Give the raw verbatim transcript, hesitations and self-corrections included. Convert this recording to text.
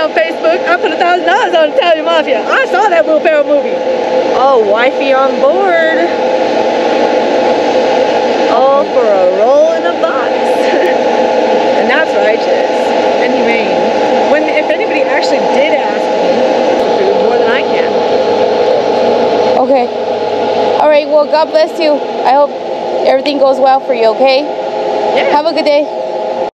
on Facebook. I put a thousand dollars on Italian Mafia. I saw that Will Ferrell movie. Oh, wifey on board. All for a roll in a box. And that's righteous and humane. When, if anybody actually did ask me for food more than I can. Okay. All right. Well, God bless you. I hope everything goes well for you. Okay. Yeah. Have a good day.